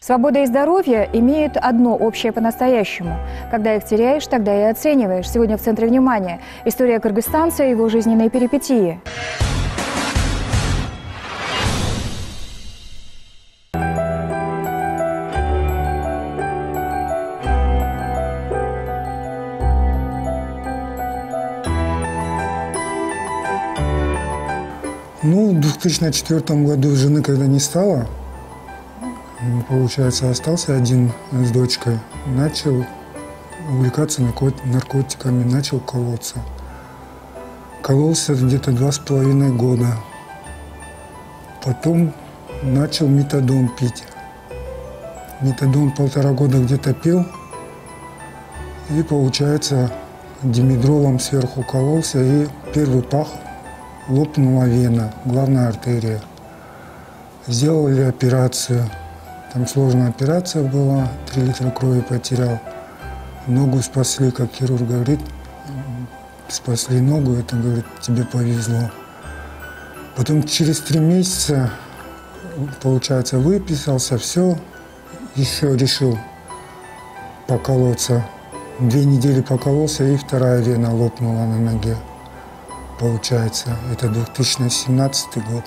Свобода и здоровье имеют одно общее по-настоящему. Когда их теряешь, тогда и оцениваешь. Сегодня в центре внимания история кыргызстанца и его жизненные перипетии. Ну, в 2004 году жены когда не стало, получается, остался один с дочкой, начал увлекаться наркотиками, начал колоться. Кололся где-то 2,5 года. Потом начал метадон пить. Метадон 1,5 года где-то пил. И, получается, димедролом сверху кололся, и первый пах лопнула вена, главная артерия. Сделали операцию. Там сложная операция была, 3 литра крови потерял. Ногу спасли, как хирург говорит, спасли ногу, это, говорит, тебе повезло. Потом через 3 месяца, получается, выписался, все, еще решил поколоться. 2 недели покололся, и вторая вена лопнула на ноге. Получается, это 2017 год.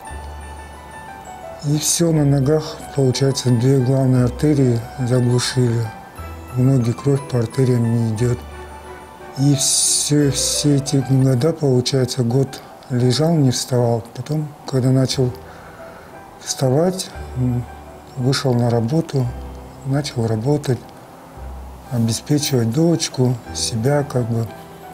И все, на ногах, получается, 2 главные артерии заглушили. В ноги кровь по артериям не идет. И все эти года, получается, год лежал, не вставал. Потом, когда начал вставать, вышел на работу, начал работать, обеспечивать дочку, себя как бы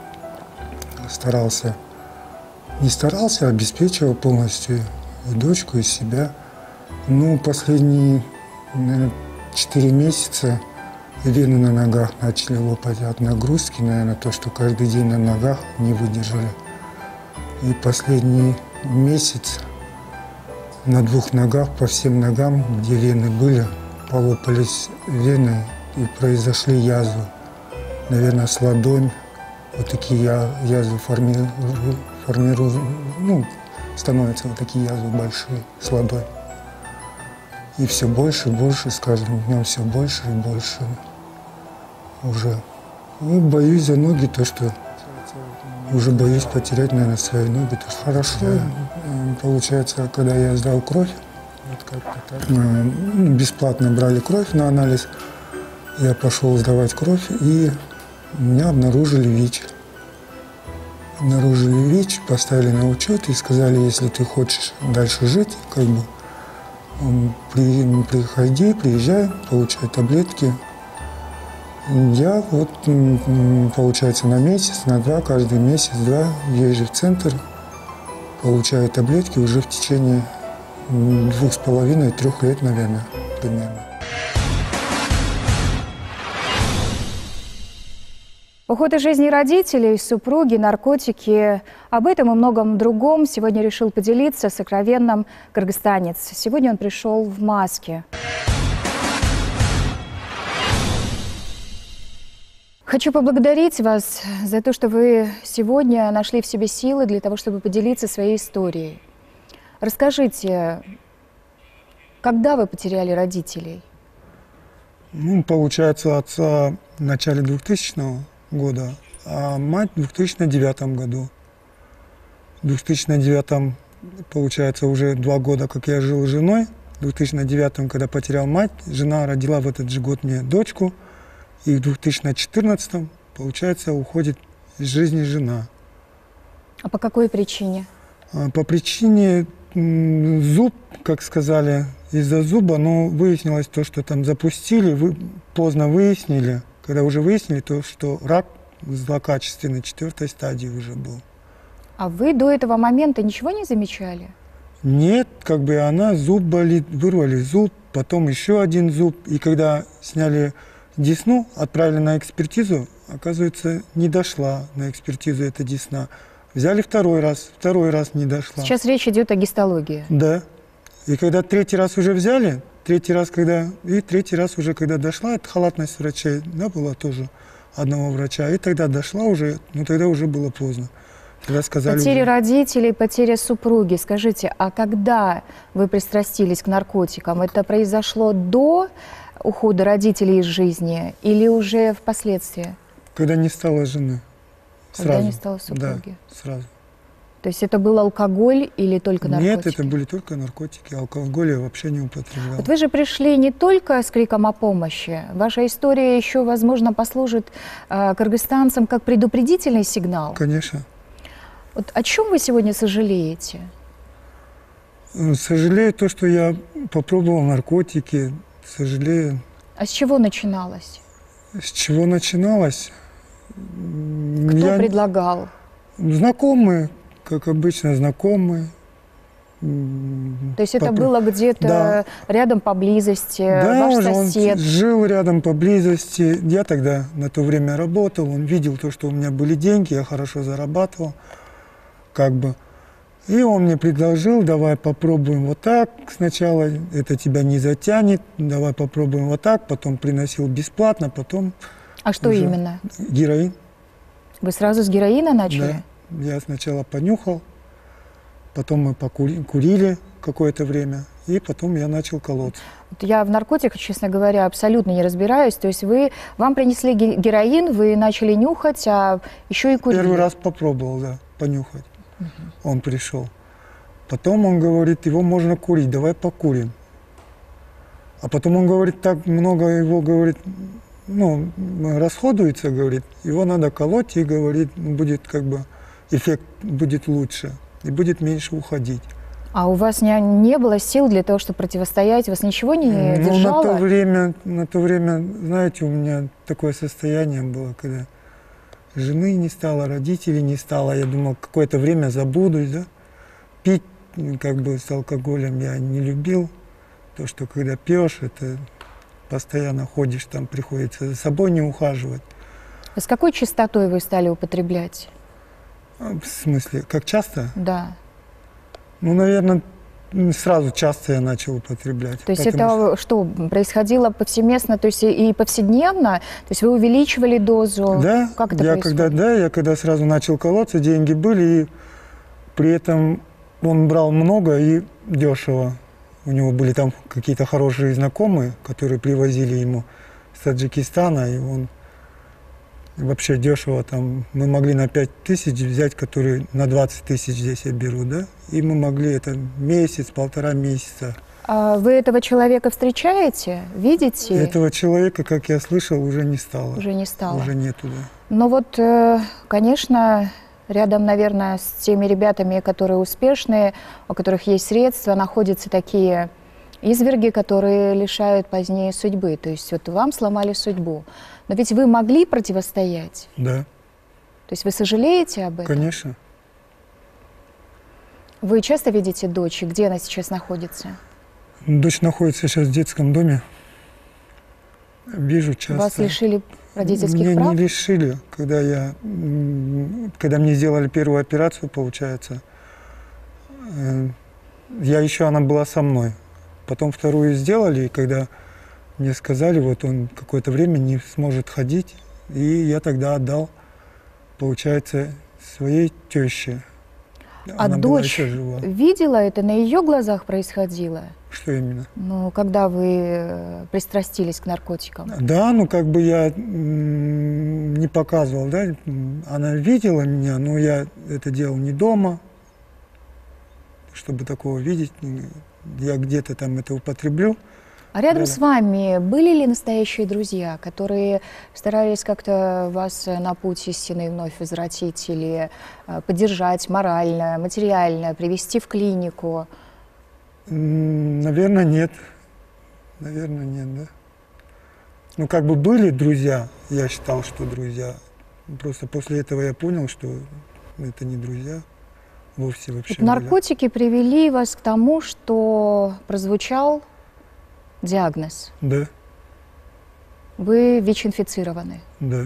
старался. Не старался, а обеспечивал полностью и дочку, и себя. Ну, последние, наверное, 4 месяца вены на ногах начали лопать от нагрузки, наверное, то, что каждый день на ногах не выдержали. И последний месяц на 2 ногах, по всем ногам, где вены были, полопались вены и произошли язвы. Наверное, с ладонь вот такие язвы формируются, ну, становятся вот такие язвы большие с водой. И все больше и больше, с каждым днем все больше и больше уже. И боюсь за ноги, то, что уже боюсь потерять, наверное, свои ноги. То, что хорошо, получается, когда я сдал кровь, вот как-то так, бесплатно брали кровь на анализ, я пошел сдавать кровь, и меня обнаружили ВИЧ. Обнаружили ВИЧ, поставили на учет и сказали, если ты хочешь дальше жить, как бы, приезжай, получай таблетки. Я вот, получается, на месяц, на 2, каждый месяц-два езжу в центр, получаю таблетки уже в течение 2,5-3 лет, наверное, примерно. Уход из жизни родителей, супруги, наркотики. Об этом и многом другом сегодня решил поделиться сокровенным кыргызстанец. Сегодня он пришел в маске. Хочу поблагодарить вас за то, что вы сегодня нашли в себе силы для того, чтобы поделиться своей историей. Расскажите, когда вы потеряли родителей? Ну, получается, отца в начале 2000 года, а мать в 2009 году. В 2009, получается, уже 2 года, как я жил с женой. В 2009, когда потерял мать, жена родила в этот же год мне дочку. И в 2014, получается, уходит из жизни жена. А по какой причине? По причине зуб, как сказали, из-за зуба, но выяснилось то, что там запустили, поздно выяснили. Когда уже выяснили то, что рак злокачественный 4-й стадии уже был. А вы до этого момента ничего не замечали? Нет, как бы она, зуб болит, вырвали зуб, потом еще один зуб. И когда сняли десну, отправили на экспертизу, оказывается, не дошла на экспертизу эта десна. Взяли второй раз не дошла. Сейчас речь идет о гистологии. Да. И когда 3-й раз уже взяли, 3-й раз уже, когда дошла, это халатность врачей, да, была тоже одного врача, и тогда дошла уже, но тогда уже было поздно. Тогда сказали потеря уже... родителей, потеря супруги. Скажите, а когда вы пристрастились к наркотикам, это произошло до ухода родителей из жизни или уже впоследствии? Когда не стало жены. Когда Сразу. не стало супруги? Да, сразу. То есть это был алкоголь или только наркотики? Нет, это были только наркотики. Алкоголь я вообще не употреблял. Вот вы же пришли не только с криком о помощи. Ваша история еще, возможно, послужит кыргызстанцам как предупредительный сигнал. Конечно. Вот о чем вы сегодня сожалеете? Сожалею то, что я попробовал наркотики. Сожалею. А с чего начиналось? С чего начиналось? Кто предлагал? Знакомые, как обычно, знакомые. То есть это было где-то рядом поблизости, да, ваш сосед? Он жил рядом поблизости. Я тогда на то время работал, он видел то, что у меня были деньги, я хорошо зарабатывал, как бы. И он мне предложил, давай попробуем вот так сначала, это тебя не затянет, давай попробуем вот так, потом приносил бесплатно, потом... А что именно? Героин. Вы сразу с героина начали? Да, я сначала понюхал, потом мы курили какое-то время, и потом я начал колоться. Вот я в наркотиках, честно говоря, абсолютно не разбираюсь. То есть вам принесли героин, вы начали нюхать, а еще и курили? Первый раз попробовал, да, понюхать. Он пришел. Потом он говорит, его можно курить, давай покурим. А потом он говорит, так много его, говорит, ну, расходуется, говорит, его надо колоть, и говорит, будет как бы эффект будет лучше, и будет меньше уходить. А у вас не было сил для того, чтобы противостоять? Вас ничего не держало? На то время, знаете, у меня такое состояние было, когда жены не стало, родителей не стало. Я думал, какое-то время забудусь, да. Пить как бы с алкоголем я не любил. То, что когда пьешь, это постоянно ходишь, там приходится за собой не ухаживать. А с какой частотой вы стали употреблять? В смысле, как часто? Да. Ну, наверное, сразу часто я начал употреблять. То есть это что, происходило повсеместно, то есть и повседневно? То есть вы увеличивали дозу? Да, как это происходит? Я когда сразу начал колоться, деньги были, и при этом он брал много и дешево. У него были там какие-то хорошие знакомые, которые привозили ему с Таджикистана, и он вообще дешево там, мы могли на 5000 взять, которые на 20 тысяч здесь я беру, да, и мы могли это месяц, полтора месяца. А вы этого человека встречаете, видите? Этого человека, как я слышал, уже не стало. Уже не стало. Уже нету, да. Но вот, конечно, рядом, наверное, с теми ребятами, которые успешные, у которых есть средства, находятся такие изверги, которые лишают позднее судьбы. То есть вот вам сломали судьбу. Но ведь вы могли противостоять? Да. То есть вы сожалеете об этом? Конечно. Вы часто видите дочь? Где она сейчас находится? Дочь находится сейчас в детском доме. Вижу часто. Вас лишили родительских Меня прав? не лишили. Когда мне сделали первую операцию, получается, она была со мной. Потом вторую сделали, и когда мне сказали, вот он какое-то время не сможет ходить, и я тогда отдал, получается, своей теще. А она была дочь еще жива. видела это, на ее глазах происходило? Что именно? Ну, когда вы пристрастились к наркотикам? Да, ну как бы я не показывал, да, она видела меня, но я это делал не дома, чтобы такого видеть, я где-то там это употреблю. А рядом с вами были ли настоящие друзья, которые старались как-то вас на путь истины вновь возвратить или поддержать морально, материально, привести в клинику? Наверное, нет. Наверное, нет, да. Ну, как бы были друзья, я считал, что друзья. Просто после этого я понял, что это не друзья вовсе вообще. Вот наркотики привели вас к тому, что прозвучал диагноз. Да. Вы ВИЧ-инфицированы. Да.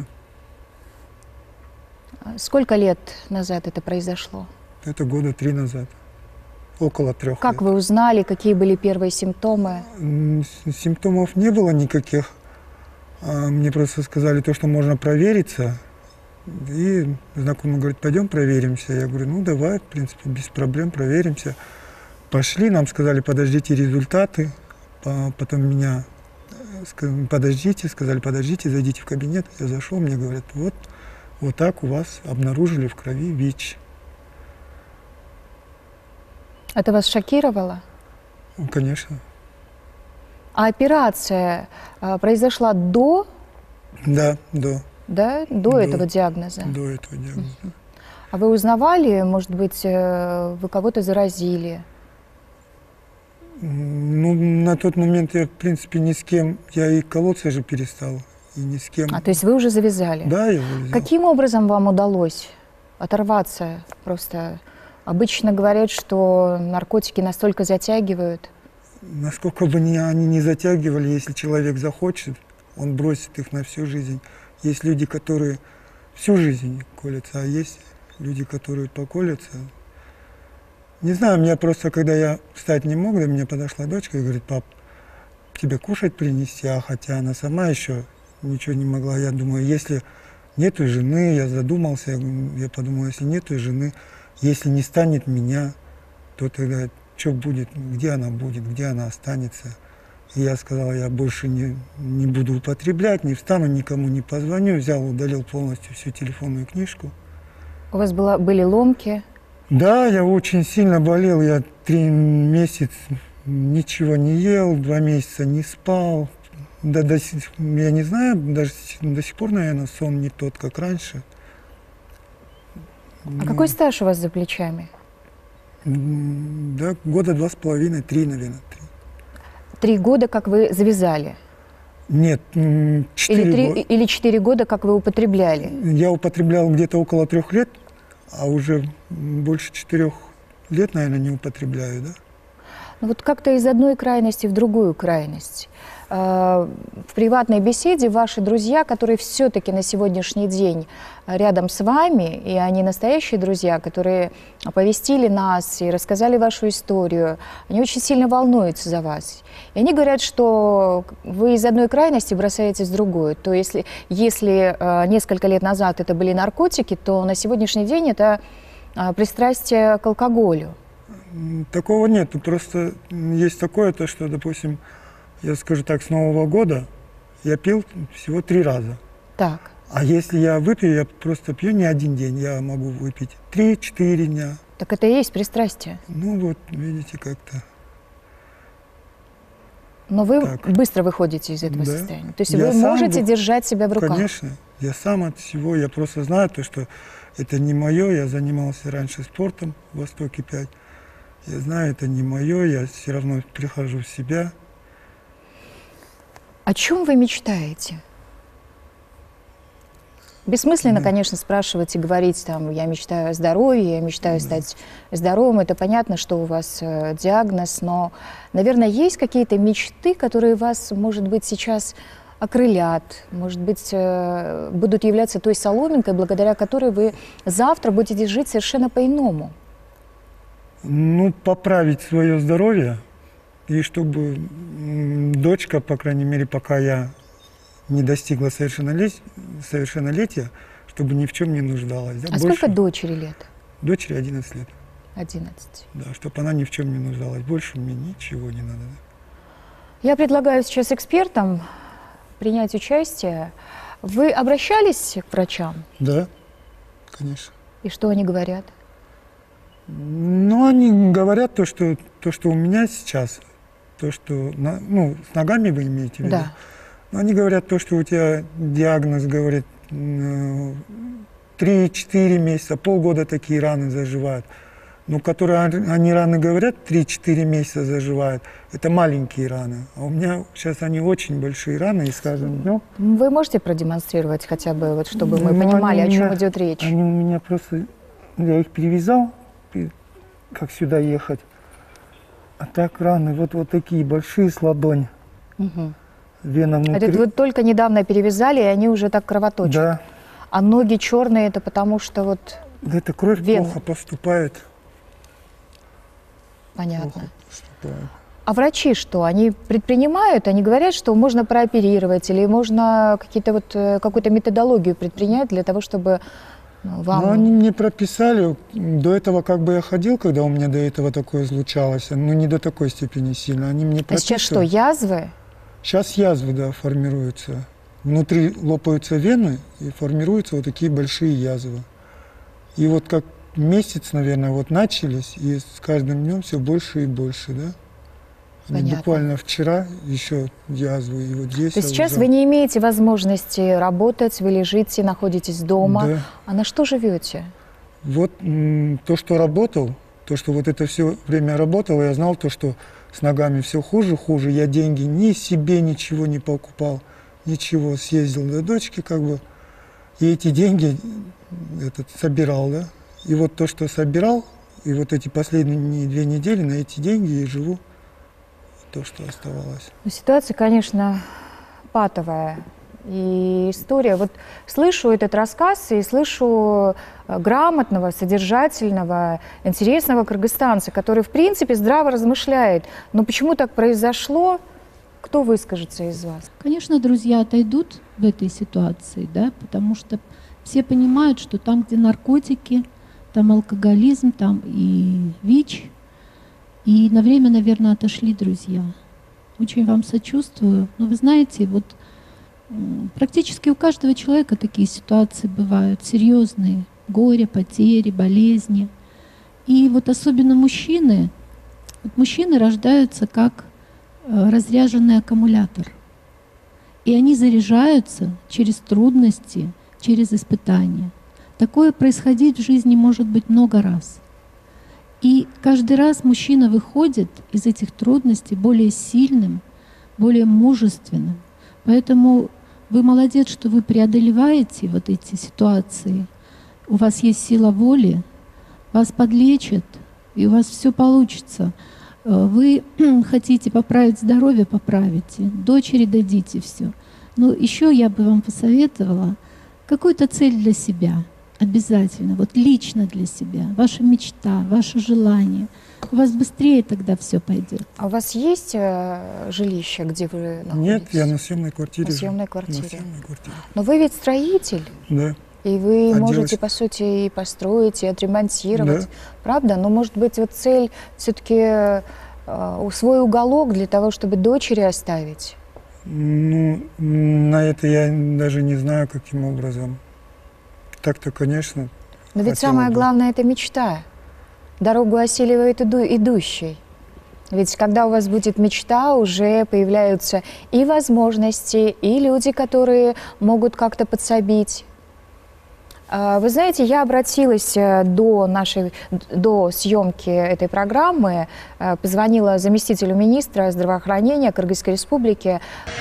Сколько лет назад это произошло? Это года 3 назад. Около 3 Как лет. вы узнали, какие были первые симптомы? Симптомов не было никаких. Мне просто сказали то, что можно провериться. И знакомый говорит, пойдем проверимся. Я говорю, ну давай, в принципе, без проблем проверимся. Пошли, нам сказали, подождите результаты. Потом меня Подождите, сказали, подождите, зайдите в кабинет. Я зашел, мне говорят, вот так у вас обнаружили в крови ВИЧ. Это вас шокировало? Ну, конечно. А операция произошла до? Да, до. Да, до этого диагноза? До этого диагноза. А вы узнавали, может быть, вы кого-то заразили? Ну, на тот момент я, в принципе, ни с кем, я и колоться же перестал, и ни с кем. А, то есть вы уже завязали? Да, я завязал. Каким образом вам удалось оторваться? Просто обычно говорят, что наркотики настолько затягивают. Насколько бы они не затягивали, если человек захочет, он бросит их на всю жизнь. Есть люди, которые всю жизнь колятся, а есть люди, которые поколятся. Не знаю, меня просто, когда я встать не мог, до меня подошла дочка и говорит, пап, тебе кушать принести, а хотя она сама еще ничего не могла. Я думаю, если нету жены, я задумался, я подумал, если нету жены, если не станет меня, то тогда что будет, где она останется. И я сказал, я больше не буду употреблять, не встану, никому не позвоню. Взял, удалил полностью всю телефонную книжку. У вас были ломки? Да, я очень сильно болел. Я 3 месяца ничего не ел, 2 месяца не спал. Да, я не знаю, даже до сих пор, наверное, сон не тот, как раньше. А какой стаж у вас за плечами? Да, года 2,5, 3, наверное. 3 года, как вы завязали? Нет, 4 года. Или 4 года, как вы употребляли? Я употреблял где-то около 3 лет, а уже больше 4 лет, наверное, не употребляю, да? Ну вот как-то из одной крайности в другую крайность. В приватной беседе ваши друзья, которые все-таки на сегодняшний день рядом с вами, и они настоящие друзья, которые оповестили нас и рассказали вашу историю, они очень сильно волнуются за вас. И они говорят, что вы из одной крайности бросаетесь в другую. То если несколько лет назад это были наркотики, то на сегодняшний день это пристрастие к алкоголю. Такого нет. Просто есть такое, то, что, допустим, я скажу так, с Нового года я пил всего 3 раза. Так. А если я выпью, я просто пью не 1 день, я могу выпить 3-4 дня. Так это и есть пристрастие. Ну вот, видите, как-то. Но вы так. Быстро выходите из этого Да. состояния. То есть Я вы можете держать себя в руках. Конечно, я сам от всего, я просто знаю то, что это не мое, я занимался раньше спортом в Востоке 5. Я знаю, это не мое, я все равно прихожу в себя. О чем вы мечтаете? Бессмысленно, конечно, спрашивать и говорить, там, я мечтаю о здоровье, я мечтаю стать здоровым. Это понятно, что у вас диагноз, но, наверное, есть какие-то мечты, которые вас, может быть, сейчас окрылят, может быть, будут являться той соломинкой, благодаря которой вы завтра будете жить совершенно по-иному. Ну, поправить свое здоровье, и чтобы дочка, по крайней мере, пока я не достигла совершеннолетия, чтобы ни в чем не нуждалась. Да? А сколько дочери лет? Дочери 11 лет. 11. Да, чтобы она ни в чем не нуждалась. Больше мне ничего не надо. Да? Я предлагаю сейчас экспертам принять участие. Вы обращались к врачам? Да, конечно. И что они говорят? Ну, они говорят то, что у меня сейчас, то, что, ну, с ногами вы имеете в виду? Да. Но они говорят то, что у тебя диагноз, говорит, 3-4 месяца, полгода такие раны заживают. Но которые они раны говорят, 3-4 месяца заживают, это маленькие раны. А у меня сейчас они очень большие раны, и с каждым днем... Вы можете продемонстрировать хотя бы, вот, чтобы мы понимали, о чем идет речь? Они у меня просто... Я их перевязал, как сюда ехать. А так раны вот такие большие с ладонь. Угу. Вена внутри. Это вы только недавно перевязали, и они уже так кровоточат? Да. А ноги черные, это потому что вот... Да, это кровь плохо поступает. Понятно. Плохо поступает. А врачи что? Они предпринимают? Они говорят, что можно прооперировать или можно какую-то методологию предпринять для того, чтобы вам... Ну, они мне прописали. До этого как бы я ходил, когда у меня до этого такое случалось, но не до такой степени сильно. Они мне прописали. А сейчас что, язвы? Сейчас язвы, да, формируются. Внутри лопаются вены и формируются вот такие большие язвы. И вот как месяц, наверное, вот начались, и с каждым днем все больше и больше, да? Понятно. Буквально вчера еще язвы, и вот здесь... То есть сейчас вы не имеете возможности работать, вы лежите, находитесь дома. Да. А на что живете? Вот то, что работал, то, что вот это все время работал, я знал то, что с ногами все хуже, хуже. Я деньги ни себе ничего не покупал, ничего. Съездил до дочки, как бы, и эти деньги собирал, да. И вот то, что собирал, и вот эти последние 2 недели на эти деньги и живу, то, что оставалось. Ну, ситуация, конечно, патовая. И история. Вот слышу этот рассказ и слышу грамотного, содержательного, интересного кыргызстанца, который, в принципе, здраво размышляет. Но почему так произошло? Кто выскажется из вас? Конечно, друзья отойдут в этой ситуации, да, потому что все понимают, что там, где наркотики, там алкоголизм, там и ВИЧ. И на время, наверное, отошли друзья. Очень вам сочувствую. Но вы знаете, вот практически у каждого человека такие ситуации бывают, серьезные. Горе, потери, болезни. И вот особенно мужчины, вот мужчины рождаются как разряженный аккумулятор. И они заряжаются через трудности, через испытания. Такое происходить в жизни может быть много раз. И каждый раз мужчина выходит из этих трудностей более сильным, более мужественным. Поэтому вы молодец, что вы преодолеваете вот эти ситуации. У вас есть сила воли, вас подлечат, и у вас все получится. Вы хотите поправить здоровье, поправите, дочери дадите все. Но еще я бы вам посоветовала какую-то цель для себя. Обязательно, вот лично для себя, ваша мечта, ваше желание. У вас быстрее тогда все пойдет. А у вас есть жилище, где вы находитесь? Нет, я на съемной квартире. На съемной квартире. На съемной квартире. Но вы ведь строитель. Да. И вы А можете, делать? по сути, и построить, и отремонтировать. Да. Правда? Но, может быть, вот цель все-таки свой уголок для того, чтобы дочери оставить? Ну, на это я даже не знаю, каким образом. Так-то, конечно. Но ведь хотел самое бы. главное – это мечта. Дорогу осиливает идущий. Ведь когда у вас будет мечта, уже появляются и возможности, и люди, которые могут как-то подсобить. Вы знаете, я обратилась до съемки этой программы, позвонила заместителю министра здравоохранения Кыргызской республики.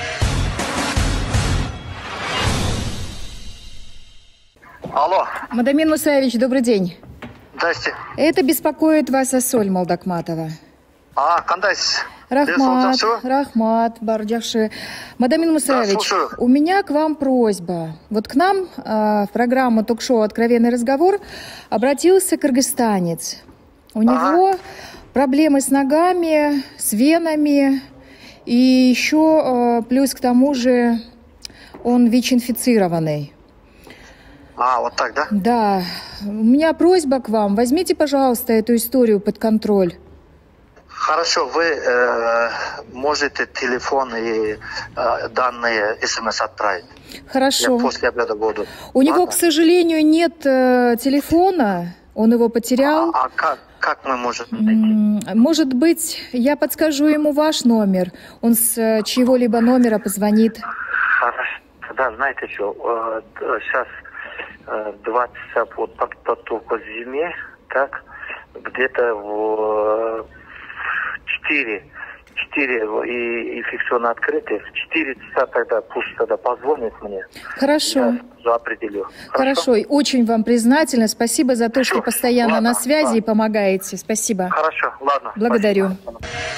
Алло. Мадамин Мусаевич, добрый день. Здрасте. Это беспокоит вас Асоль Молдокматова. Кандайсыз? Рахмат, Бардяши. Мадамин Мусаевич, у меня к вам просьба. Вот к нам в программу ток-шоу «Откровенный разговор» обратился кыргызстанец. У него проблемы с ногами, с венами, и еще плюс к тому же он ВИЧ-инфицированный. Вот так, да? Да. У меня просьба к вам. Возьмите, пожалуйста, эту историю под контроль. Хорошо, вы можете телефон и данные СМС отправить. Хорошо. Я после обеда буду. У него, к сожалению, нет телефона. Он его потерял. Как мы можем найти? Может быть, я подскажу ему ваш номер. Он с чьего-либо номера позвонит. Хорошо. Да, знаете что, сейчас 2 часа подготовка к зиме, так, где-то в 4 и инфекционно открытые, в 4 часа тогда пусть тогда позвонит мне. Хорошо. Я определю. Хорошо. И очень вам признательна. Спасибо за то, что постоянно на связи и помогаете. Спасибо. Хорошо, ладно. Благодарю. Спасибо.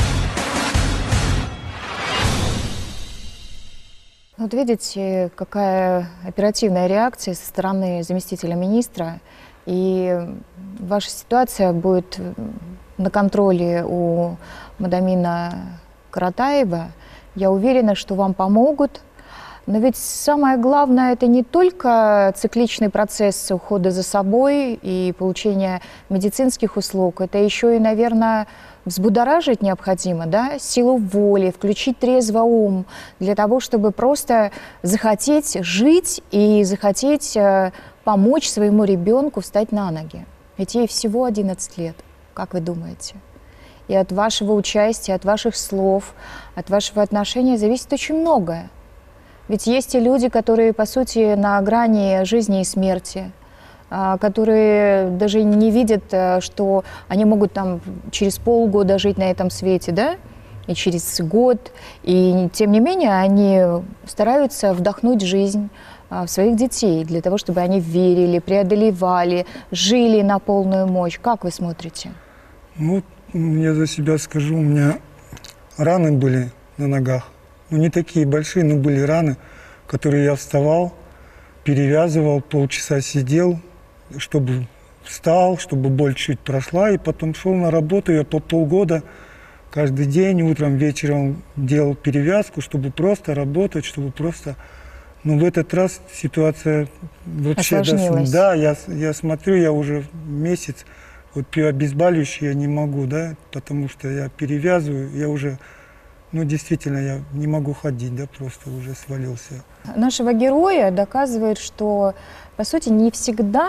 Вот видите, какая оперативная реакция со стороны заместителя министра. И ваша ситуация будет на контроле у Мадамина Каратаева. Я уверена, что вам помогут. Но ведь самое главное – это не только цикличный процесс ухода за собой и получения медицинских услуг. Это еще и, наверное, взбудоражить необходимо, да, силу воли, включить трезво ум для того, чтобы просто захотеть жить и захотеть помочь своему ребенку встать на ноги. Ведь ей всего 11 лет, как вы думаете? И от вашего участия, от ваших слов, от вашего отношения зависит очень многое. Ведь есть и люди, которые, по сути, на грани жизни и смерти, которые даже не видят, что они могут там через полгода жить на этом свете, да, и через год. И тем не менее они стараются вдохнуть жизнь в своих детей для того, чтобы они верили, преодолевали, жили на полную мощь. Как вы смотрите? Ну, я за себя скажу, у меня раны были на ногах. Ну, не такие большие, но были раны, которые я вставал, перевязывал, полчаса сидел, чтобы встал, чтобы боль чуть прошла, и потом шел на работу. Я по полгода каждый день, утром, вечером делал перевязку, чтобы просто работать, чтобы просто... Но в этот раз ситуация вообще... Осложнилась. Да, я смотрю, я уже месяц, вот пью обезболивающее я не могу, да, потому что я перевязываю, я уже... Ну, действительно, я не могу ходить, да, просто уже свалился. Нашего героя доказывает, что, по сути, не всегда,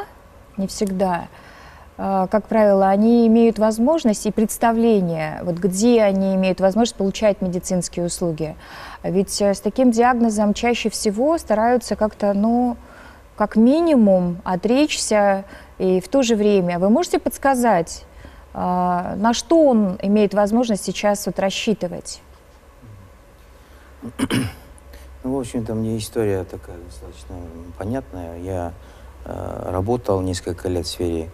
как правило, они имеют возможность и представление, вот где они имеют возможность получать медицинские услуги. Ведь с таким диагнозом чаще всего стараются как-то, ну, как минимум отречься, и в то же время вы можете подсказать, на что он имеет возможность сейчас вот рассчитывать? Ну, в общем-то, мне история такая достаточно понятная. Я работал несколько лет в сфере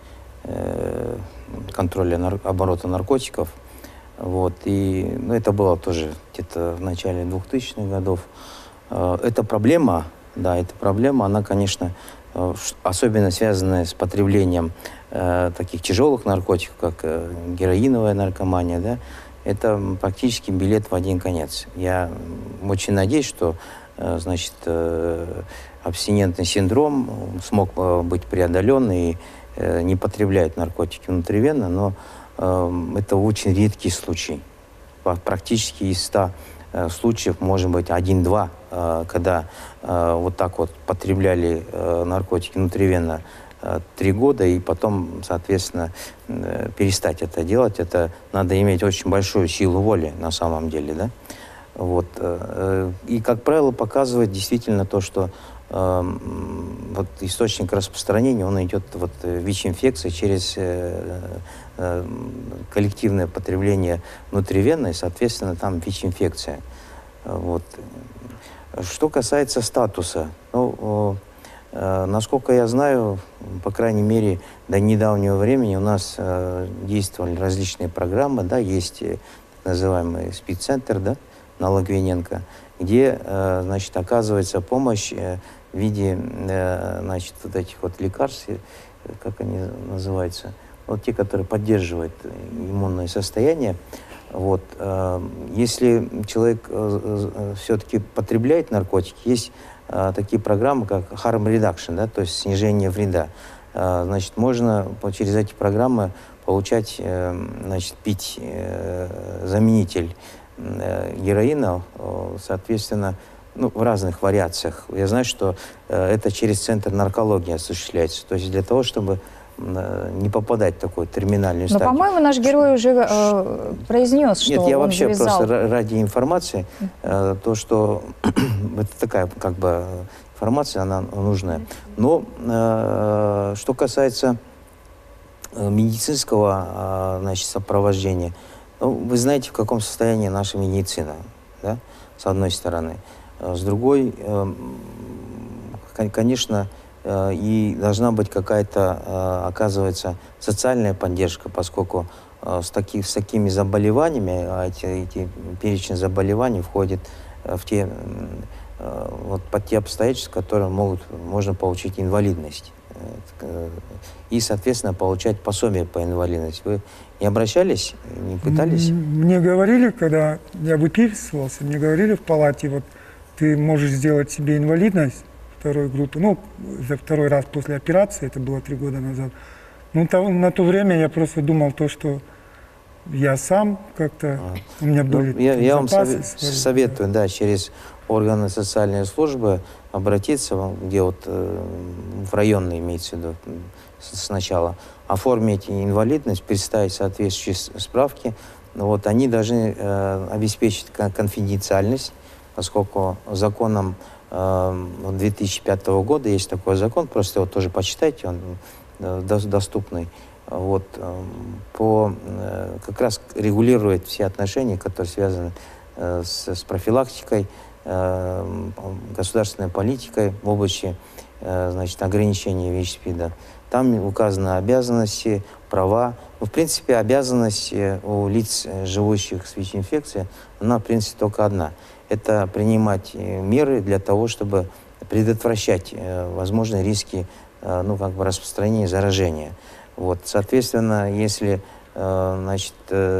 контроля оборота наркотиков. Вот, и, ну, это было тоже где-то в начале 2000-х годов. Эта проблема, да, эта проблема, она, конечно, особенно связанная с потреблением таких тяжелых наркотиков, как героиновая наркомания, да, это практически билет в один конец. Я очень надеюсь, что, значит, абстинентный синдром смог быть преодолен и не потребляют наркотики внутривенно, но это очень редкий случай. Практически из 100 случаев, может быть, 1-2, когда вот так вот потребляли наркотики внутривенно 3 года, и потом, соответственно, перестать это делать. Это надо иметь очень большую силу воли на самом деле, да? Вот. И, как правило, показывает действительно то, что вот источник распространения, он идет вот ВИЧ-инфекции через коллективное потребление внутривенно, и, соответственно, там ВИЧ-инфекция. Вот. Что касается статуса, ну, насколько я знаю, по крайней мере, до недавнего времени у нас действовали различные программы, да, есть так называемый СПИД-центр, да, на Логвиненко, где, значит, оказывается помощь в виде, значит, вот этих вот лекарств, как они называются, вот те, которые поддерживают иммунное состояние. Вот. Если человек все-таки потребляет наркотики, есть такие программы, как harm reduction, да, то есть снижение вреда. Значит, можно через эти программы получать, значит, пить заменитель героина, соответственно, ну, в разных вариациях. Я знаю, что это через Центр наркологии осуществляется. То есть для того, чтобы не попадать в такую терминальную стадию. Но, по-моему, наш герой уже произнес, что Нет, я он вообще завязал. просто ради информации, то, что это такая как бы информация, она нужная. Но что касается медицинского, значит, сопровождения, ну, вы знаете, в каком состоянии наша медицина, да, с одной стороны. С другой, конечно, и должна быть какая-то, оказывается, социальная поддержка, поскольку с такими заболеваниями, а эти перечень заболеваний входит в те, вот, под те обстоятельства, которые можно получить инвалидность. И, соответственно, получать пособие по инвалидности. Вы не обращались, не пытались? Мне говорили, когда я выписывался, мне говорили в палате, вот, ты можешь сделать себе инвалидность второй группы, ну, за второй раз после операции, это было 3 года назад. Ну, на то время я просто думал то, что я сам как-то, у меня были Я вам запасы свои, советую, да, через органы социальной службы обратиться, где вот в районный, имеется в виду, сначала, оформить инвалидность, представить соответствующие справки. Вот, они должны обеспечить конфиденциальность, поскольку законом 2005 года есть такой закон, просто его тоже почитайте, он доступный. Вот, как раз регулирует все отношения, которые связаны с профилактикой, государственной политикой в области, значит, ограничения ВИЧ-СПИДа. Там указаны обязанности, права. Ну, в принципе, обязанность у лиц, живущих с ВИЧ-инфекцией, она, в принципе, только одна. Это принимать меры для того, чтобы предотвращать возможные риски, ну, как бы распространения заражения. Вот, соответственно, если, значит,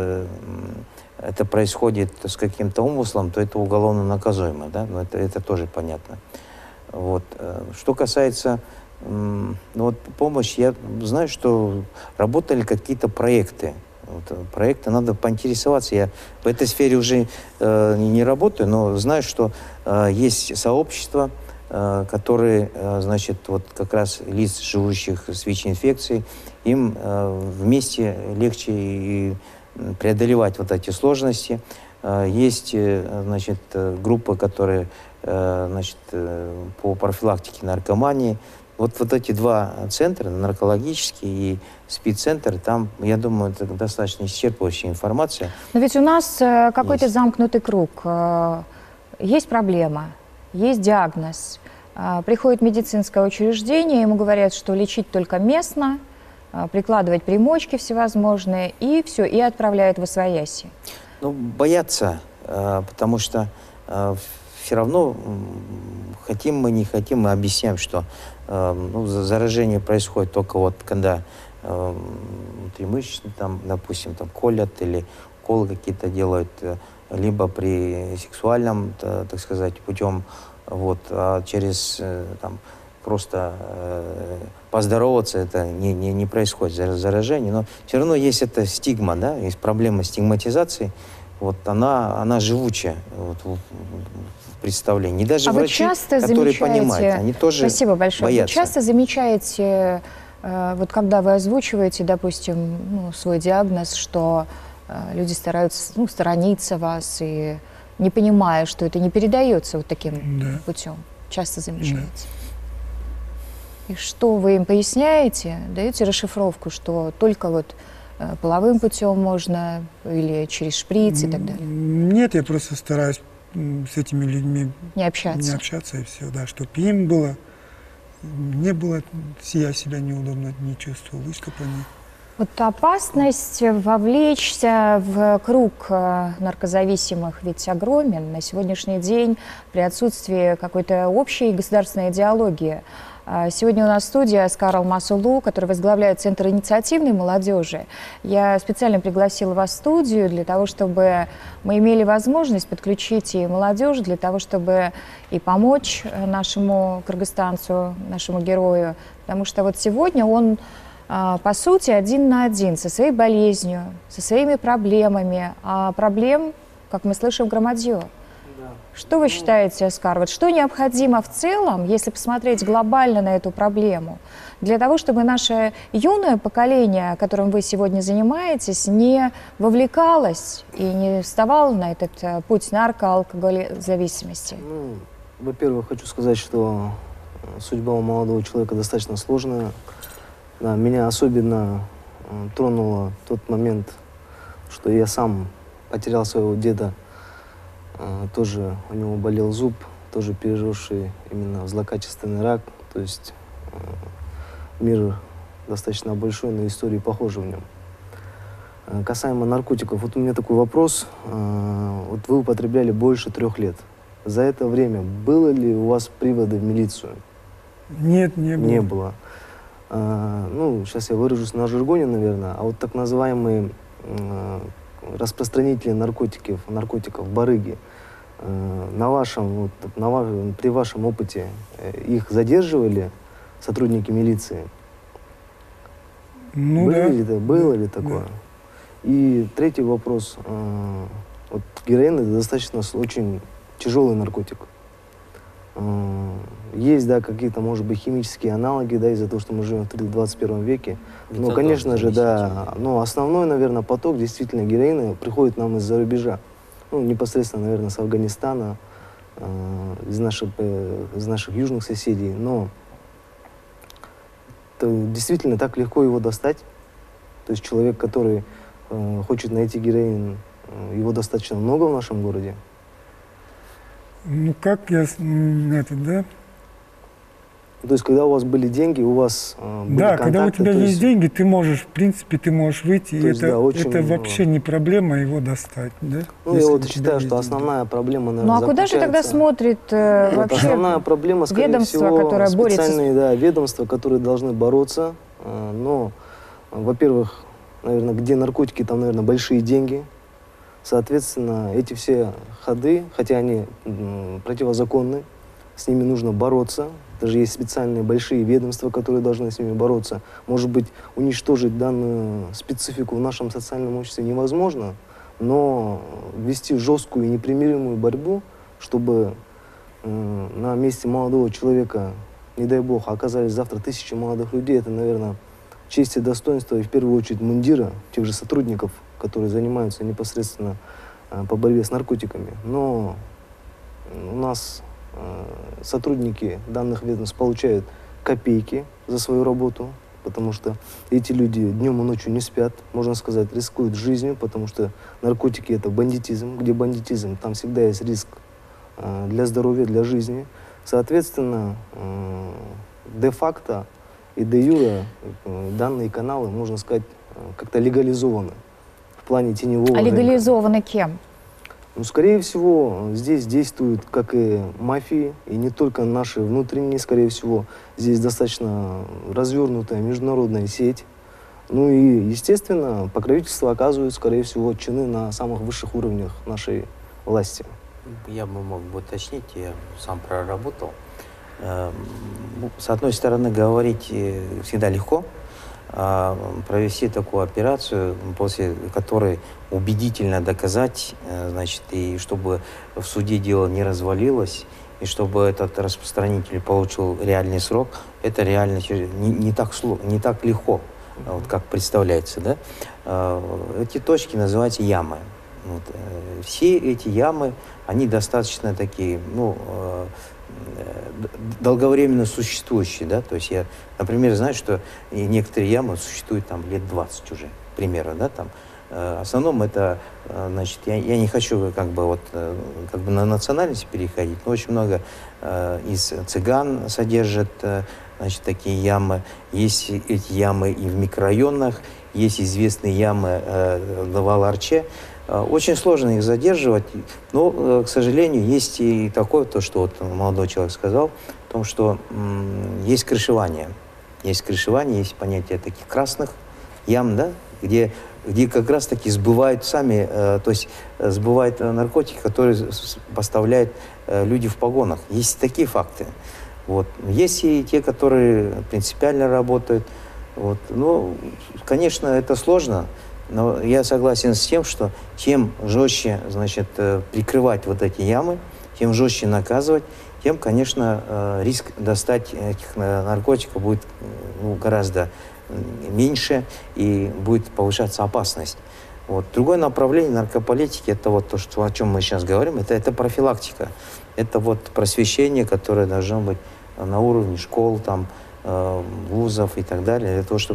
это происходит с каким-то умыслом, то это уголовно наказуемо, да, но это тоже понятно. Вот. Что касается вот, помощи, я знаю, что работали какие-то проекты. Вот, проекты, надо поинтересоваться. Я в этой сфере уже не работаю, но знаю, что есть сообщества, которые, значит, вот как раз лиц, живущих с ВИЧ-инфекцией, им вместе легче и преодолевать вот эти сложности. Есть, значит, группы, которые, значит, по профилактике наркомании. Вот эти два центра, наркологический и СПИД-центр, там, я думаю, это достаточно исчерпывающая информация. Но ведь у нас какой-то замкнутый круг. Есть проблема, есть диагноз. Приходит медицинское учреждение, ему говорят, что лечить только местно, прикладывать примочки всевозможные, и все, и отправляют в освояси. Ну, боятся, потому что все равно, хотим мы, не хотим, мы объясняем, что ну, заражение происходит только вот когда внутримышечно, там, допустим, там, колят или уколы какие-то делают, либо при сексуальном, так сказать, путем, вот, а через там, просто поздороваться это не происходит заражение, но все равно есть эта стигма, да, есть проблема стигматизации, вот она живучая вот, в представлении. И даже врачи, которые понимают, они тоже Спасибо большое. боятся. Вы часто замечаете, вот когда вы озвучиваете, допустим, ну, свой диагноз, что люди стараются, ну, сторониться вас и не понимая, что это не передается вот таким путем. Часто замечаете. И что вы им поясняете? Даете расшифровку, что только вот половым путем можно или через шприц и так далее? Нет, я просто стараюсь с этими людьми не общаться и все, да, чтобы им было, не было, я себя неудобно не чувствовал, выступление. Вот опасность вовлечься в круг наркозависимых ведь огромен. На сегодняшний день при отсутствии какой-то общей государственной идеологии. Сегодня у нас в студии Оскар Алмасулу, который возглавляет Центр инициативной молодежи. Я специально пригласила вас в студию для того, чтобы мы имели возможность подключить и молодежь, для того, чтобы и помочь нашему кыргызстанцу, нашему герою. Потому что вот сегодня он, по сути, один на один со своей болезнью, со своими проблемами. А проблем, как мы слышим, громадье. Что вы считаете, Оскар? Вот что необходимо в целом, если посмотреть глобально на эту проблему, для того, чтобы наше юное поколение, которым вы сегодня занимаетесь, не вовлекалось и не вставало на этот путь наркоалкоголезависимости? Ну, во-первых, хочу сказать, что судьба у молодого человека достаточно сложная. Да, меня особенно тронуло тот момент, что я сам потерял своего деда. Тоже у него болел зуб, тоже переживший именно злокачественный рак. То есть мир достаточно большой, но истории похожи в нем. Касаемо наркотиков, вот у меня такой вопрос. Вот вы употребляли больше 3 лет. За это время было ли у вас приводы в милицию? Нет, не было. Не было. Ну, сейчас я выражусь на жаргоне, наверное, а вот так называемые распространители наркотиков, барыги, при вашем опыте их задерживали сотрудники милиции? Ну, Было ли такое? И третий вопрос. Вот героин — это достаточно очень тяжелый наркотик. Есть, да, какие-то, может быть, химические аналоги, да, из-за того, что мы живем в 21 веке. Но, конечно же, да, но основной, наверное, поток действительно героина приходит нам из-за рубежа. Ну, непосредственно, наверное, с Афганистана, из наших южных соседей. Но действительно так легко его достать. То есть человек, который хочет найти героин, его достаточно много в нашем городе. Ну, как я, да? То есть, когда у вас были деньги, у вас были Да, контакты, когда у тебя есть деньги, ты можешь, в принципе, ты можешь выйти, и есть, это, да, очень это вообще не проблема его достать, да? Ну, я вот считаю, что основная проблема, наверное, Ну а куда же тогда смотрит вообще основная проблема, скорее ведомство, всего, которое борется специальные, да, ведомства, которые должны бороться. Но, во-первых, наверное, где наркотики, там, наверное, большие деньги. Соответственно, эти все ходы, хотя они противозаконны, с ними нужно бороться. Даже есть специальные большие ведомства, которые должны с ними бороться. Может быть, уничтожить данную специфику в нашем социальном обществе невозможно, но вести жесткую и непримиримую борьбу, чтобы на месте молодого человека, не дай бог, оказались завтра тысячи молодых людей, это, наверное, честь и достоинство, и в первую очередь мундира тех же сотрудников, которые занимаются непосредственно по борьбе с наркотиками. Но у нас сотрудники данных ведомств получают копейки за свою работу, потому что эти люди днем и ночью не спят, можно сказать, рискуют жизнью, потому что наркотики — это бандитизм. Где бандитизм, там всегда есть риск для здоровья, для жизни. Соответственно, де-факто и де-юре данные каналы, можно сказать, как-то легализованы в плане теневого рынка. легализованы кем? Ну, скорее всего, здесь действуют как и мафии, и не только наши внутренние, скорее всего, здесь достаточно развернутая международная сеть. Ну и, естественно, покровительство оказывают, скорее всего, чины на самых высших уровнях нашей власти. Я бы мог бы уточнить, я сам проработал. С одной стороны, говорить всегда легко, провести такую операцию, после которой убедительно доказать, значит, и чтобы в суде дело не развалилось, и чтобы этот распространитель получил реальный срок, это реально не так легко, вот как представляется, да? Эти точки называются ямы. Вот. Все эти ямы, они достаточно такие, ну, долговременно существующие, да, то есть я, например, знаю, что некоторые ямы существуют там лет 20 уже, примерно, да, там. В основном это, значит, я не хочу как бы на национальность переходить, но очень много из цыган содержат, значит, такие ямы. Есть эти ямы и в микрорайонах, есть известные ямы в Вал-Арче. Очень сложно их задерживать, но, к сожалению, есть и такое, то, что вот молодой человек сказал, о том, что есть крышевание. Есть крышевание, есть понятие таких красных ям, да, где как раз-таки сбывают сами, то есть сбывают наркотики, которые поставляют люди в погонах. Есть такие факты. Вот. Есть и те, которые принципиально работают. Вот. Ну, конечно, это сложно. Но я согласен с тем, что чем жестче, значит, прикрывать вот эти ямы, тем жестче наказывать, тем, конечно, риск достать этих наркотиков будет гораздо меньше и будет повышаться опасность. Вот. Другое направление наркополитики — это вот то, что, о чем мы сейчас говорим, это профилактика. Это вот просвещение, которое должно быть на уровне школ, там, вузов и так далее, для того, чтобы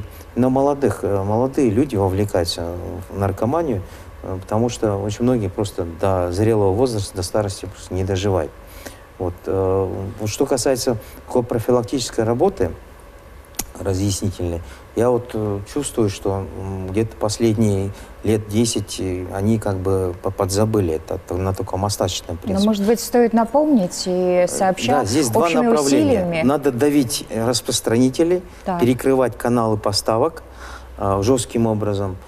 молодые люди вовлекаются в наркоманию, потому что очень многие просто до зрелого возраста, до старости просто не доживают. Вот. Вот что касается такой профилактической работы, разъяснительной, я вот чувствую, что где-то последние лет 10 они как бы подзабыли это на таком остаточном принципе. Но, может быть, стоит напомнить и сообщать да, здесь два общими направления. усилиями. Надо давить распространителей, Так. перекрывать каналы поставок жестким образом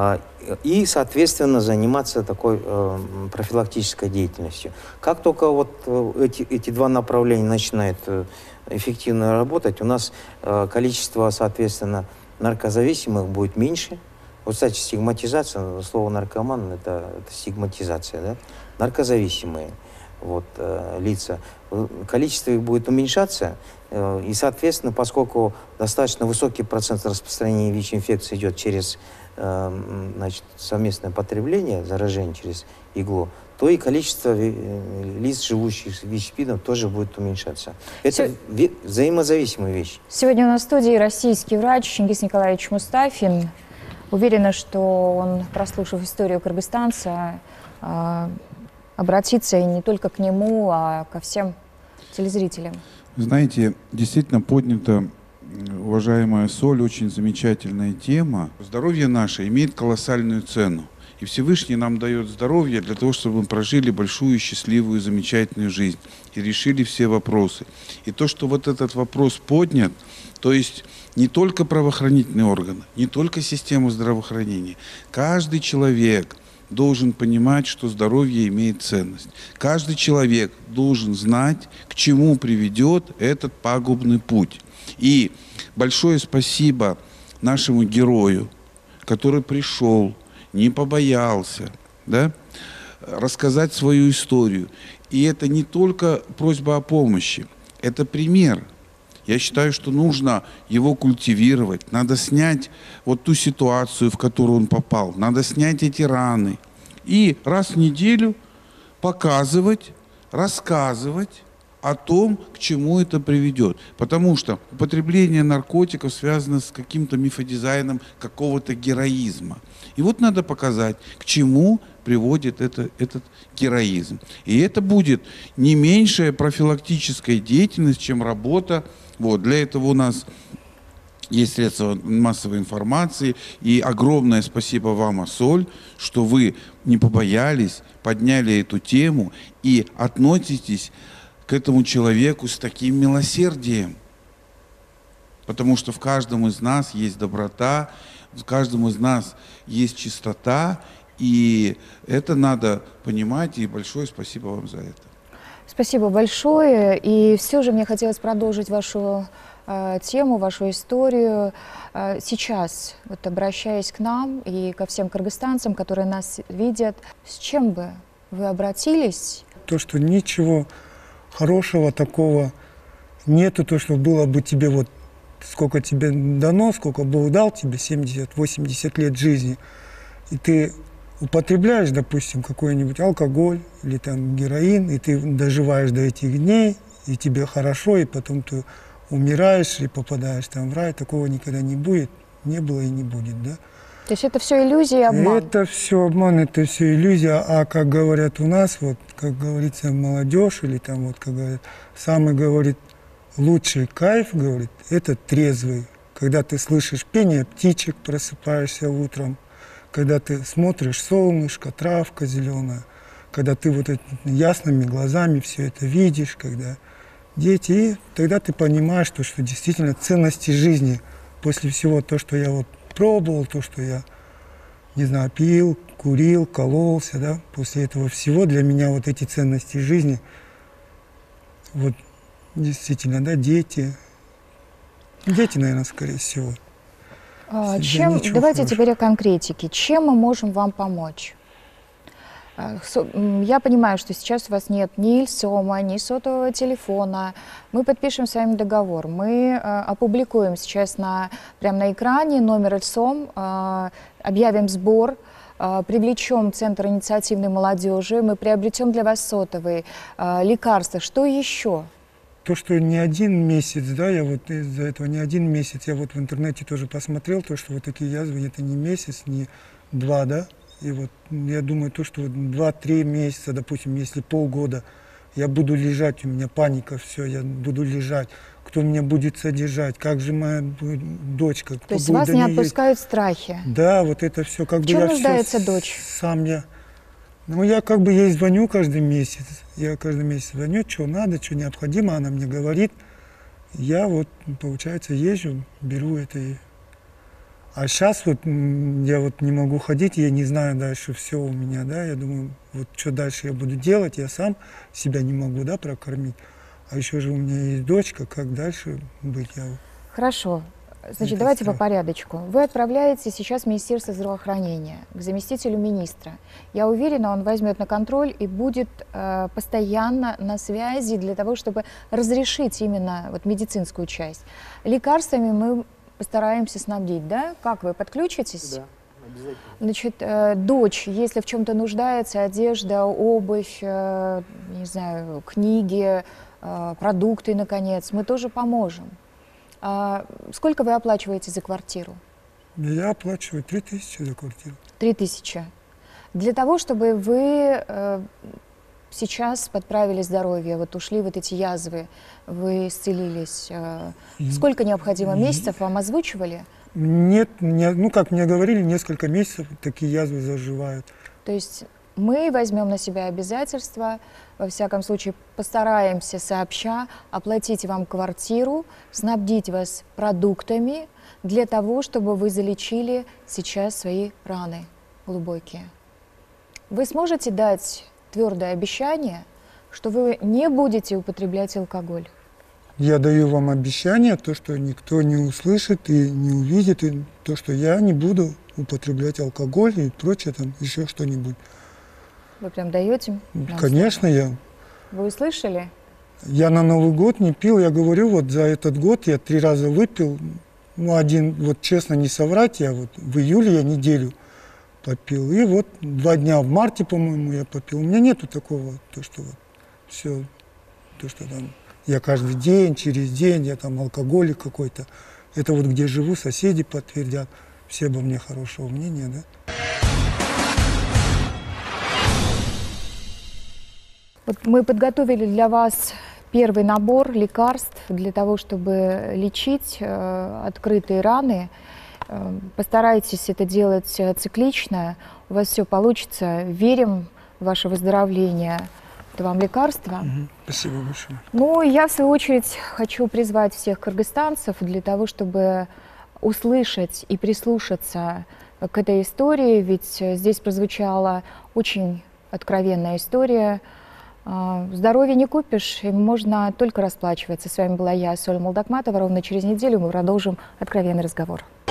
и, соответственно, заниматься такой профилактической деятельностью. Как только вот эти два направления начинают эффективно работать, у нас количество, соответственно, наркозависимых будет меньше, Вот, кстати, стигматизация, слово наркоман, это стигматизация, да? Наркозависимые вот, лица. Количество их будет уменьшаться, и, соответственно, поскольку достаточно высокий процент распространения ВИЧ-инфекции идет через значит, совместное потребление, заражение через иглу, то и количество лиц, живущих с ВИЧ-СПИДом, тоже будет уменьшаться. Это взаимозависимые вещи. Сегодня у нас в студии российский врач Чингис Николаевич Мустафин. Уверена, что он, прослушав историю кыргызстанца, обратится и не только к нему, а ко всем телезрителям. Знаете, действительно поднята, уважаемая Соль, очень замечательная тема. Здоровье наше имеет колоссальную цену. И Всевышний нам дает здоровье для того, чтобы мы прожили большую, счастливую, замечательную жизнь и решили все вопросы. И то, что вот этот вопрос поднят, то есть не только правоохранительные органы, не только система здравоохранения, каждый человек должен понимать, что здоровье имеет ценность. Каждый человек должен знать, к чему приведет этот пагубный путь. И большое спасибо нашему герою, который пришел, не побоялся, да, рассказать свою историю. И это не только просьба о помощи, это пример. Я считаю, что нужно его культивировать, надо снять вот ту ситуацию, в которую он попал, надо снять эти раны. И раз в неделю показывать, рассказывать о том, к чему это приведет. Потому что употребление наркотиков связано с каким-то мифодизайном какого-то героизма. И вот надо показать, к чему приводит этот героизм. И это будет не меньшая профилактическая деятельность, чем работа. Вот, для этого у нас есть средства массовой информации. И огромное спасибо вам, Асоль, что вы не побоялись, подняли эту тему и относитесь к этому человеку с таким милосердием. Потому что в каждом из нас есть доброта, в каждом из нас есть чистота, и это надо понимать, и большое спасибо вам за это. Спасибо большое. И все же мне хотелось продолжить вашу тему, вашу историю. Сейчас, вот обращаясь к нам и ко всем кыргызстанцам, которые нас видят, с чем бы вы обратились? То, что ничего хорошего такого нету, то, что было бы тебе вот сколько тебе дано, сколько Бог дал тебе, 70-80 лет жизни, и ты употребляешь, допустим, какой-нибудь алкоголь или там героин, и ты доживаешь до этих дней, и тебе хорошо, и потом ты умираешь и попадаешь там в рай, такого никогда не будет, не было и не будет, да? То есть это все иллюзия и обман? Это все обман, это все иллюзия, а как говорят у нас, вот, как говорится, молодежь, или там вот, как говорят, самый, говорит, лучший кайф, говорит, это трезвый. Когда ты слышишь пение птичек, просыпаешься утром, когда ты смотришь солнышко, травка зеленая, когда ты вот ясными глазами все это видишь, когда дети, и тогда ты понимаешь, что действительно ценности жизни после всего то, что я вот пробовал, то, что я, не знаю, пил, курил, кололся, да, после этого всего для меня вот эти ценности жизни, вот действительно, да, дети, наверное, скорее всего. Давайте теперь о конкретике. Чем мы можем вам помочь? Я понимаю, что сейчас у вас нет ни ИЛСОМа, ни сотового телефона. Мы подпишем с вами договор. Мы опубликуем сейчас прямо на экране номер ИЛСОМ, объявим сбор, привлечем Центр инициативной молодежи, мы приобретем для вас сотовые лекарства. Что еще? То, что не один месяц, да, я вот из-за этого не один месяц, я вот в интернете тоже посмотрел, то, что вот такие язвы, это не месяц, не два, да, и вот я думаю, то, что вот 2-3 месяца, допустим, если полгода я буду лежать, у меня паника, все, я буду лежать, кто меня будет содержать, как же моя дочка, кто То есть будет вас не отпускают страхи? Да, вот это все, как в бы чем я нуждается все дочь? Сам я, ну, я как бы ей звоню каждый месяц. Я каждый месяц звоню, что надо, что необходимо. Она мне говорит. Я вот, получается, езжу, беру это. А сейчас вот я вот не могу ходить, я не знаю дальше все у меня, да. Я думаю, вот что дальше я буду делать, я сам себя не могу, да, прокормить. А еще же у меня есть дочка, как дальше быть? Хорошо. Значит, Это давайте по страх. порядочку. Вы отправляетесь сейчас в Министерство здравоохранения к заместителю министра. Я уверена, он возьмет на контроль и будет постоянно на связи для того, чтобы разрешить именно вот медицинскую часть. Лекарствами мы постараемся снабдить, да? Как вы подключитесь? Да, обязательно. Значит, дочь, если в чем-то нуждается, одежда, обувь, не знаю, книги, продукты, наконец, мы тоже поможем. Сколько вы оплачиваете за квартиру? Я оплачиваю 3000 за квартиру. 3000. Для того, чтобы вы сейчас подправили здоровье, вот ушли вот эти язвы, вы исцелились, сколько необходимо месяцев, вам озвучивали? Нет, ну как мне говорили, несколько месяцев такие язвы заживают. То есть мы возьмем на себя обязательства, во всяком случае постараемся сообща оплатить вам квартиру, снабдить вас продуктами для того, чтобы вы залечили сейчас свои раны глубокие. Вы сможете дать твердое обещание, что вы не будете употреблять алкоголь? Я даю вам обещание, то, что никто не услышит и не увидит, и то, что я не буду употреблять алкоголь и прочее, там еще что-нибудь. Вы прям даете? Конечно, Вы услышали? я на Новый год не пил, я говорю, вот за этот год я 3 раза выпил, ну один, вот честно не соврать, я вот в июле я неделю попил, и вот 2 дня в марте, по-моему, я попил. У меня нету такого, то, что вот все, то, что там я каждый день, через день, я там алкоголик какой-то. Это вот где живу, соседи подтвердят, все обо мне хорошего мнения, да. Вот мы подготовили для вас первый набор лекарств для того, чтобы лечить открытые раны. Постарайтесь это делать циклично, у вас все получится. Верим в ваше выздоровление. Это вам лекарство. Спасибо большое. Ну, я, в свою очередь, хочу призвать всех кыргызстанцев для того, чтобы услышать и прислушаться к этой истории, ведь здесь прозвучала очень откровенная история. Здоровье не купишь, им можно только расплачиваться. С вами была я, Соль Молдокматова. Ровно через неделю мы продолжим откровенный разговор.